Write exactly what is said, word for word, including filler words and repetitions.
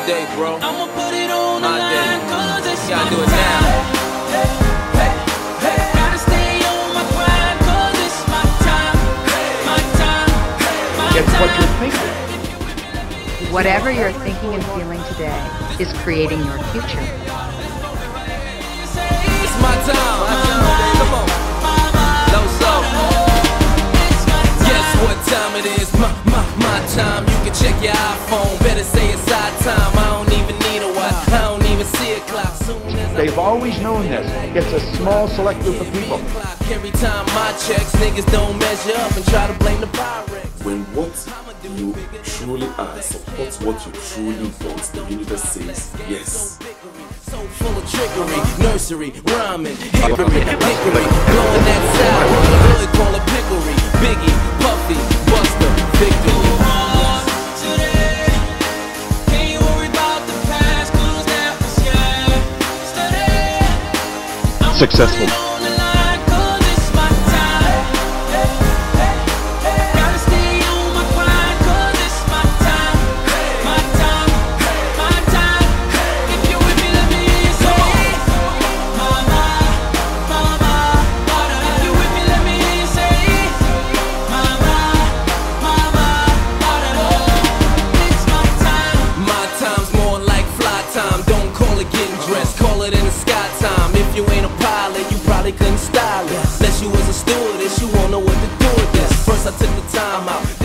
day, bro. I'ma put it on My the line, day. cause it's You gotta my do it now. time. Hey, hey, hey. Gotta stay on my grind, cause it's my time. My time, my It's what time. you're thinking. Whatever you're thinking and feeling today is creating your future. It's my time. Come on. Low soul. Guess what time it is? My, my, my time. You can check your iPhone. Better say it's our time. I don't even need a watch. I don't even see a clock. Soon as I They've always known this. It's a small select group of people. Every time my checks, niggas don't measure up and try to blame the Pyrex. When what you truly are supports what you truly want, the universe says yes. So full of trickery, nursery, rhyming, hickory, hickory, blowing that sour, the hood call it pickery, Biggie, Puffy, Buster, victory. Today, can't you worry about the past, cause that was yesterday. I'ma Successful. put it on the line, cause it's my time. Hey, hey, hey. Gotta stay on my grind, cause it's my time. My time, my time. If you're with me, let me hear you say, mama, mama. If you're with me, let me hear you say, mama, mama. It's my time. My time's more like fly time, don't call it getting dressed, call it in the sky time. If you ain't a pilot, you probably couldn't style it. Unless you was a stewardess, you won't know what to do with this. First I took the time out,